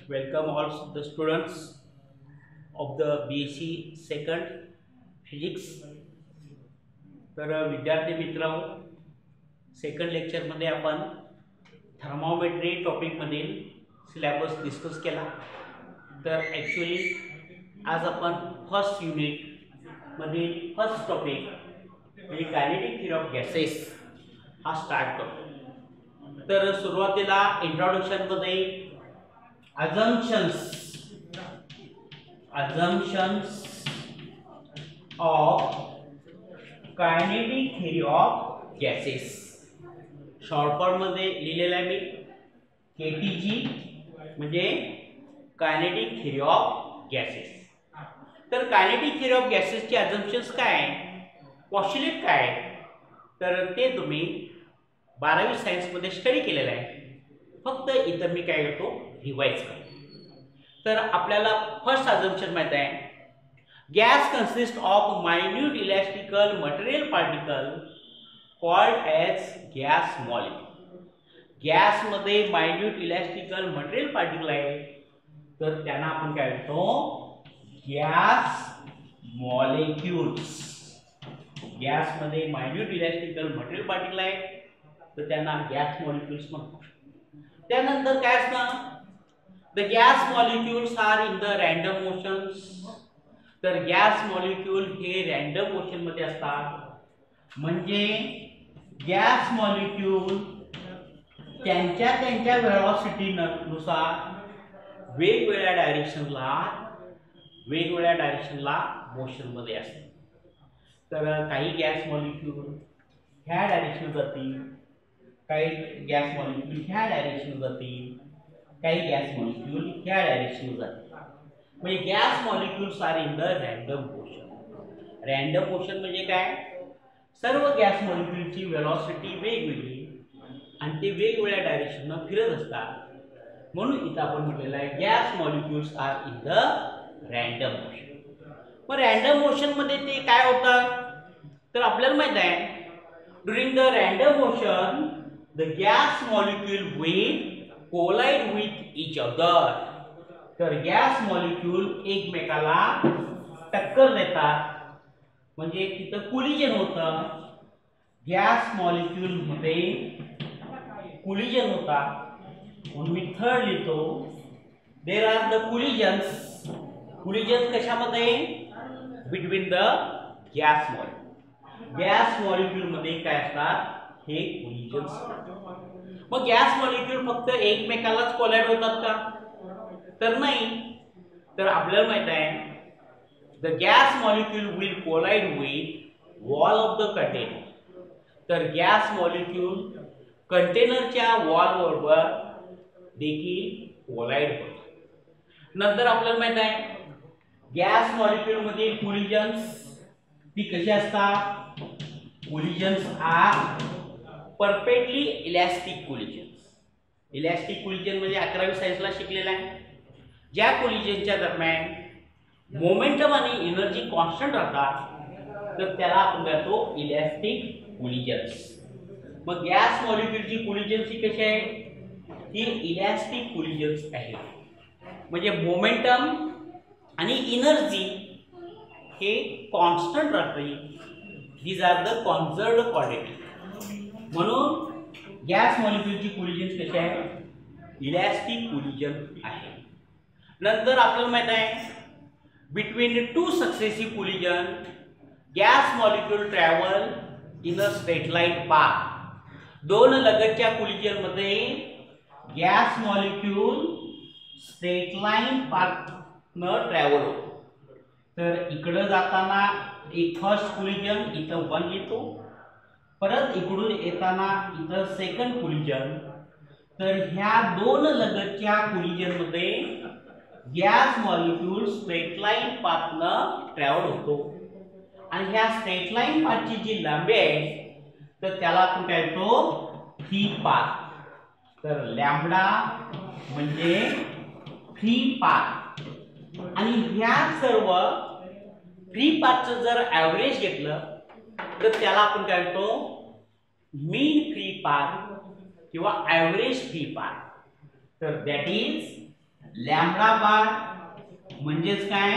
Welcome all the students of the BSc second physics. तर विद्यार्थी मित्रांनो, सेकंड लेक्चरमध्ये आपण थर्मोमेट्री टॉपिकमधील सिलेबस डिस्कस केला. तर ॲक्च्युली आज आपण फर्स्ट युनिटमधील फर्स्ट टॉपिक म्हणजे कायनेटिक थिअरी ऑफ गॅसेस हा स्टार्ट करतो. तर सुरुवातीला इंट्रोडक्शनमध्ये assumptions of kinetic theory of gases short form मध्ये लिहिलेला आहे मी KTG म्हणजे कायनेटिक थिअरी ऑफ गॅसेस. तर कायनेटिक थिअरी ऑफ गॅसेसचे अझम्पशन्स काय आहे, पॉस्ट्युलेट काय आहे, तर ते तुम्ही 12वी सायन्स मध्ये स्टडी केलेलं आहे. फक्त इथं मी काय करतो, रिवाइज करतो. तर आपल्याला फर्स्ट अझम्पशन माहित आहे, gas consist of minute elastical material particle called as gas molecule. Gas मध्ये मायन्यूट इलास्टिकल मटेरियल पार्टिकल आहे, तर त्यांना आपण काय म्हणतो, गॅस मॉलिक्यूल्स. गॅस मध्ये मायन्यूट इलास्टिकल मटेरियल पार्टिकल आहे, तर त्यांना गॅस मॉलिक्यूल्स म्हणतो. त्यानंतर काय असणार, the gas molecules are in the random motions. तर गॅस मॉलिक्यूल हे रँडम मोशन मध्ये असतात. म्हणजे गॅस मॉलिक्यूल त्यांच्या वेलोसिटी नुसार वेगवेगळ्या डायरेक्शनला मोशन मध्ये असतात. तर काही गॅस मॉलिक्यूल ह्या डायरेक्शन जातील, काही गॅस मॉलिक्यूल ह्या डायरेक्शन जातील, काही गॅस मॉलिक्यूल ह्या डायरेक्शन जातील. म्हणजे gas molecules are in the random motion. Random motion म्हणजे काय, सर्व गॅस मॉलिक्यूलची वेलॉसिटी वेगवेगळी आणि ते वेगवेगळ्या डायरेक्शनला फिरत असतात. म्हणून इथं आपण म्हटलेलं आहे gas molecules are in the random motion. मग रँडम मोशन मध्ये ते काय होतं, तर आपल्याला माहित आहे, during the random motion the gas molecule will collide with each other. तर गॅस मॉलिक्यूल एकमेकाला टक्कर देतात, म्हणजे तिथं कोलिजन होतं. गॅस मॉलिक्यूल मध्ये कोलिजन होता, म्हणून मी थर्ड लिहितो, there are the collisions. Collisions कशामध्ये, between the gas molecule. Gas molecule मध्ये काय असतात, हे कोलिजन्स. मग गॅस मॉलिक्यूल फक्त एकमेकालाच कोलाइड होतात का, तर नाही. तर आपल्याला माहित आहे, the gas molecule will collide with wall of the container. तर गॅस मॉलिक्यूल कंटेनरच्या वॉल बरोबर देखील कोलाइड होतात. नंतर आपल्याला माहित आहे, गॅस मॉलिक्यूल मध्ये कोलिजन्स ती कशी असतात, collisions are perfectly elastic collisions. Elastic collision म्हणजे 11वी सायन्सला शिकलेला आहे. ज्या कोलिजनच्या दरम्यान मोमेंटम आणि एनर्जी कॉन्स्टंट राहतात, तर त्याला आपण म्हणतो इलास्टिक कोलिजन्स. मग गॅस मॉलिक्यूलची कोलिजन्स ही कशी आहे, ही इलास्टिक कोलिजन्स आहे. म्हणजे मोमेंटम आणि एनर्जी हे कॉन्स्टंट राहते. These are the conserved quantity. म्हणून गॅस मॉलिक्यूलची कोलिजन्स कशी आहे, इलास्टिक कोलिजन आहे. नंतर आपल्याला माहित आहे, between two successive collision gas molecule travel in a straight line path. दोन लगतच्या कोलिजन मध्ये gas molecule straight line path न ट्रॅव्हल होतो. तर इकडं जाताना एक फर्स्ट कोलिजन इथं 1 येतो, परत इकडून येताना इथं सेकंड कोलिजन. तर ह्या दोन लगतच्या कोलिजन मध्ये गॅस मॉलिक्यूल स्ट्रेट लाईन पाथनं ट्रॅव्हल होतो. आणि ह्या स्ट्रेट लाईन पाथची जी लांबी आहे, तर त्याला आपण काय म्हणतो, फ्री पाथ. तर लॅम्बडा म्हणजे फ्री पाथ. आणि ह्या सर्व फ्री पाथचं जर ॲव्हरेज घेतलं, तर त्याला आपण काय म्हणतो, मीन फ्री पाथ किंवा ॲव्हरेज फ्री पाथ. तर दॅट इज लॅम्बडा बार म्हणजेच काय,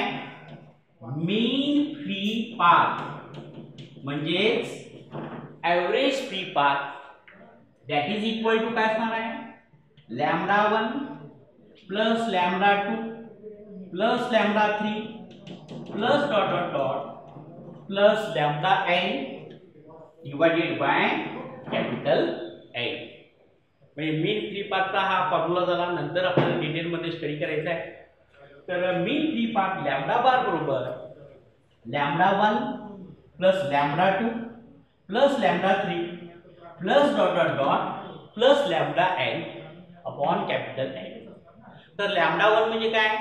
मीन फ्री पाथ म्हणजेच average free path that is equal to काय असणार आहे, lambda 1 plus lambda 2 plus lambda 3 plus dot dot dot plus lambda n divided by capital N. म्हणजे mean free पाथचा हा formula झाला. नंतर आपल्याला डिटेल मध्ये स्टडी करायचा आहे. तर mean free path lambda bar बरोबर lambda 1 plus lambda 2 plus lambda 3 plus dot dot dot plus lambda n upon capital N. तर लॅम्बडा 1 म्हणजे काय,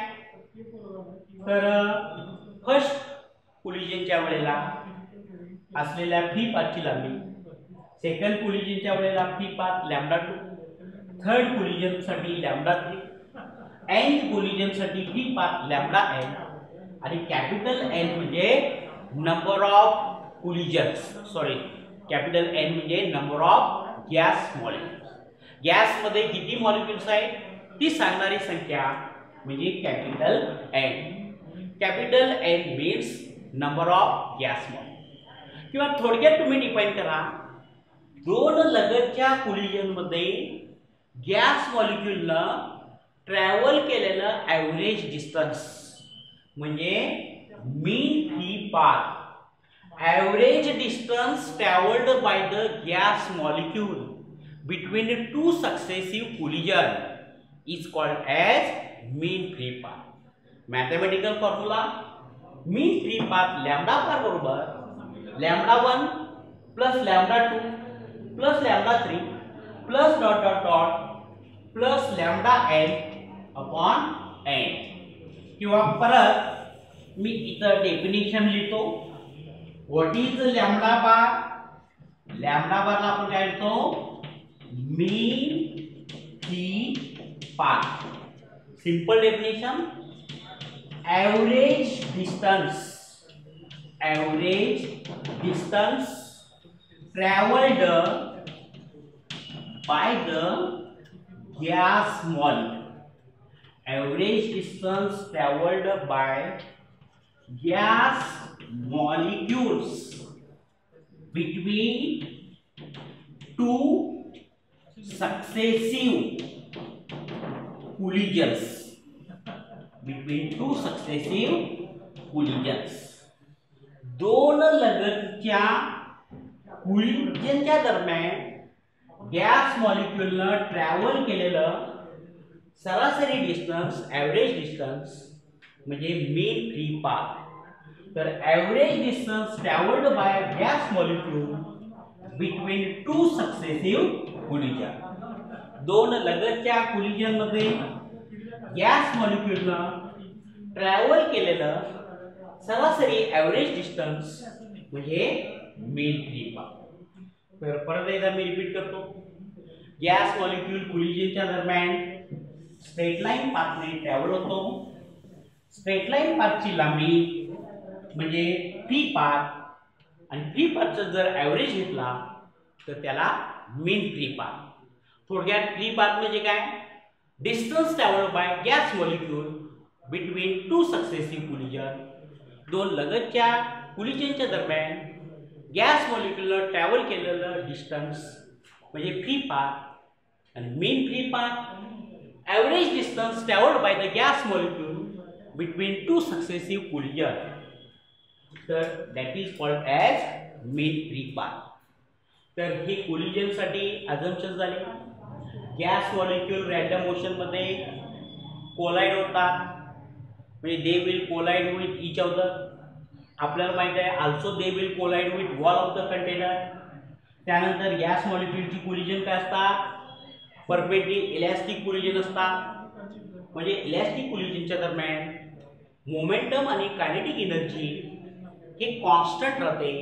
तर फर्स्ट कोलिजनच्या वेळेला असलेल्या फ्री पाथची लांबी, सेकंड कोलिजनच्या वेळेला free path lambda 2, third collision साठी लॅम्बडा 3, nth कोलिजन साठी फ्री पाथ लॅम्बडा n आणि कॅपिटल N म्हणजे number of collisions, sorry capital N म्हणजे number of gas molecules. Gas मध्ये किती मॉलिक्युल्स आहेत ती सांगणारी संख्या म्हणजे capital N. Capital N means number of gas molecule. किंवा थोडक्यात तुम्ही डिफाइन करा, दोन लगतच्या कोलिजन मध्ये गॅस मॉलिक्युलनं ट्रॅव्हल केलेलं ॲव्हरेज डिस्टन्स म्हणजे mean free path. Average distance travelled by the gas molecule between two successive collision is called as mean free path. Mathematical formula, mean free path lambda bar बरोबर lambda 1 plus lambda 2 plus lambda 3 plus dot dot dot plus lambda n upon n. किंवा परत मी इथं definition लिहितो. What is lambda bar, lambda बारला आपण काय लिहितो, mean free path. Simple definition, average distance traveled by the gas molecule. Average distance traveled by gas molecules between two successive collisions. दोन लगतच्या कोलिजनच्या दरम्यान गॅस मॉलिक्युलनं ट्रॅव्हल केलेलं सरासरी डिस्टन्स, ॲव्हरेज डिस्टन्स म्हणजे मीन फ्री पाथ. तर average distance travelled by gas molecule between two successive collision. दोन लगतच्या कोलिजन मध्ये गॅस मॉलिक्युलनं ट्रॅव्हल केलेलं सरासरी ॲव्हरेज डिस्टन्स म्हणजे मीन फ्री पाथ. तर परत एकदा मी रिपीट करतो, गॅस मॉलिक्यूल कोलिजनच्या दरम्यान स्ट्रेट लाईन पाथने ट्रॅव्हल होतो. स्ट्रेट लाईन पाथची लांबी म्हणजे फ्री पाथ आणि फ्री पाथचा जर ॲव्हरेज घेतला तर त्याला मीन फ्री पाथ. थोडक्यात फ्री पाथ म्हणजे काय, distance travelled by gas molecule between two successive collision. दोन लगतच्या कोलिजनच्या दरम्यान गॅस मॉलिक्यूलनं ट्रॅव्हल केलेलं डिस्टन्स म्हणजे फ्री पाथ आणि mean free path. Average distance travelled by the gas molecule between two successive collision, तर that is called as mean free path. तर हे कोलिजनसाठी अझम्पशन झाले. गॅस मॉलिक्यूल रॅन्डम मोशन मध्ये कोलाइड होतात, म्हणजे दे will collide with each other. आपल्याला माहित आहे also they will collide with wall of the container. त्यानंतर गॅस मॉलिक्यूलची कोलिजन काय असतात, परपेंडी इलॅस्टिक कोलिजन असतात. म्हणजे इलॅस्टिक कोलिजनच्या दरम्यान मोमेंटम आणि कायनेटिक एनर्जी हे कॉन्स्टंट राहते.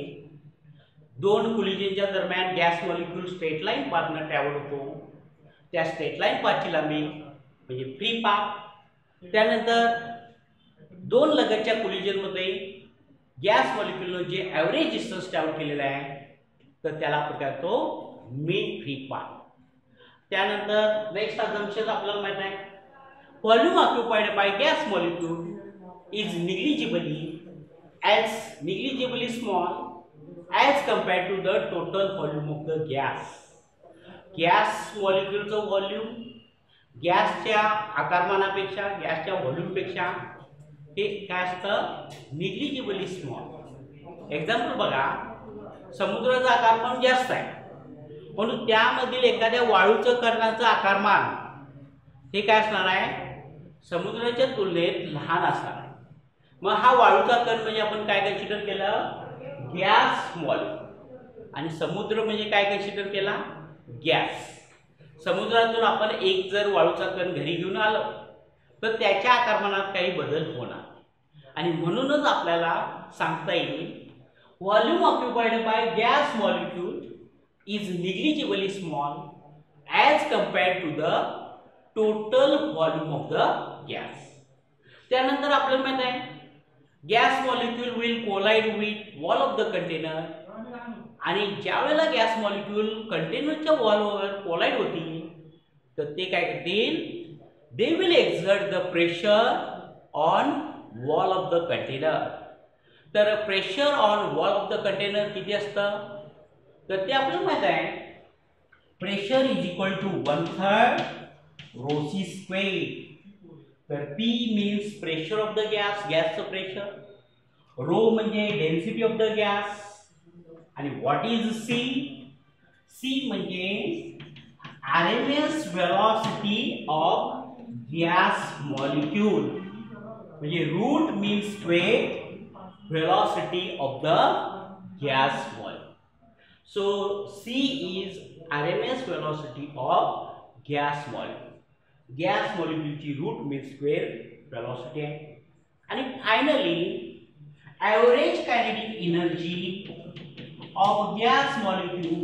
दोन कोलिजनच्या दरम्यान गॅस मॉलिक्यूल स्ट्रेट लाईन पाथनं ट्रॅव्हल होतो. त्या स्ट्रेट लाईन पाथची लांबी म्हणजे फ्री पाथ. त्यानंतर दोन लगतच्या कोलिजन मध्ये गॅस मॉलिक्यूलनं जे ॲव्हरेज डिस्टन्स ट्रॅव्हल केलेला आहे तर त्याला आपण काय म्हणतो मीन फ्री पाथ. त्यानंतर नेक्स्ट अझम्पशन आपल्याला माहित आहे, volume occupied by gas molecule is negligibly small as compared to the total volume of the gas. Gas मॉलिक्यूलचं व्हॉल्यूम गॅसच्या आकारमानापेक्षा गॅसच्या व्हॉल्यूमपेक्षा हे काय असतं निग्लिजिबली स्मॉल. एक्झाम्पल बघा, समुद्राचं आकारमान जास्त आहे म्हणून त्यामधील एखाद्या वाळूचं कणाचं आकारमान हे काय असणार आहे समुद्राच्या तुलनेत लहान असणार आहे. मग हा वाळूचा कण म्हणजे आपण काय कन्सिडर केलं गॅस मॉलिक्यूल आणि समुद्र म्हणजे काय कन्सिडर केला गॅस. समुद्रातून आपण एक जर वाळूचा कण घरी घेऊन आलो तर त्याच्या आकारमानात काही बदल होणार आणि म्हणूनच आपल्याला सांगता येईल volume occupied by gas molecule is negligibly small as compared to the total volume of the gas. त्यानंतर आपल्याला माहित आहे gas molecule will collide with wall of the container आणि ज्या वेळेला गॅस मॉलिक्यूल कंटेनरच्या वॉलवर कोलाइड होतील तर ते काय करतील they will exert the pressure on wall of the container. तर pressure on wall of the container किती असतं तर ते आपल्याला माहित आहे pressure is equal to 1/3 rho c square. तर P means pressure of the gas गॅसचं प्रेशर, रो म्हणजे डेन्सिटी ऑफ द गॅस आणि व्हॉट इज C C म्हणजे RMS velocity of gas molecule म्हणजे root means square velocity of the gas molecule. So C is RMS velocity of gas molecule. Gas molecule ची root means square velocity आहे. आणि finally average kinetic energy of gas molecule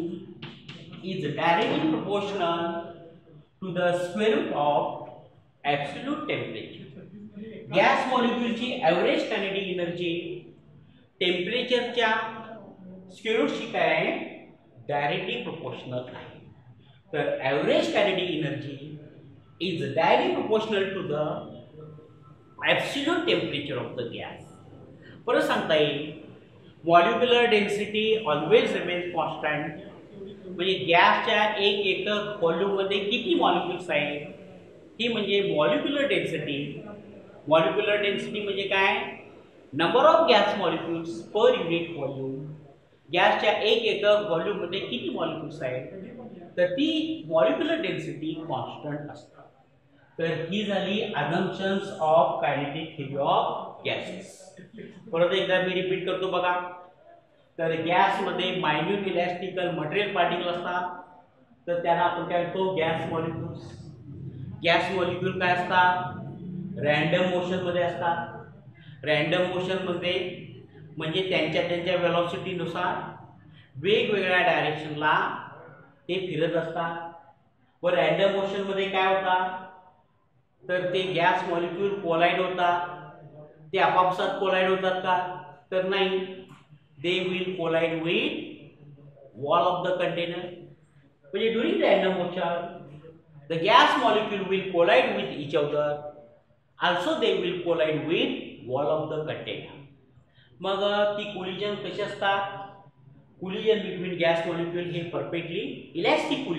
is directly proportional to the square root of absolute temperature. Gas मॉलिक्यूलची average kinetic energy टेम्परेचरच्या square रूटशी काय आहे directly proportional आहे. तर average kinetic energy is directly proportional to the absolute temperature of the gas. परत सांगता येईल molecular density always remains constant म्हणजे गॅसच्या एक एकक व्हॉल्यूममध्ये किती मॉलिक्युल्स आहेत ही म्हणजे मॉलिक्युलर डेन्सिटी. मॉलिक्युलर डेन्सिटी म्हणजे काय number of gas molecules per unit volume. गॅसच्या एक एकक व्हॉल्यूममध्ये किती मॉलिक्युल्स आहेत तर ती मॉलिक्युलर डेन्सिटी कॉन्स्टंट असतात. तर ही झाली assumptions of kinetic theory of gases. परत एकदा मी रिपीट करतो बघा. तर गॅसमध्ये मायन्यूट इलॅस्टिकल मटेरियल पार्टिकल असतात तर त्यांना आपण काय म्हणतो गॅस मॉलिक्युल्स. गॅस मॉलिक्यूल काय असतात रँडम मोशनमध्ये असतात. रँडम मोशनमध्ये म्हणजे त्यांच्या वेलॉसिटीनुसार वेगवेगळ्या डायरेक्शनला ते फिरत असतात. व रँडम मोशनमध्ये काय होतात तर ते गॅस मॉलिक्यूल कोलाइड होतात. ते आपापसात कोलाइड होतात का तर नाही. They will collide with wall of the container. म्हणजे during random motion the gas molecule will collide with each other. Also they will collide with wall of the container. मग ती कोलिजन कशी असतात कोलिजन बिटवीन गॅस मॉलिक्यूल हे perfectly elastic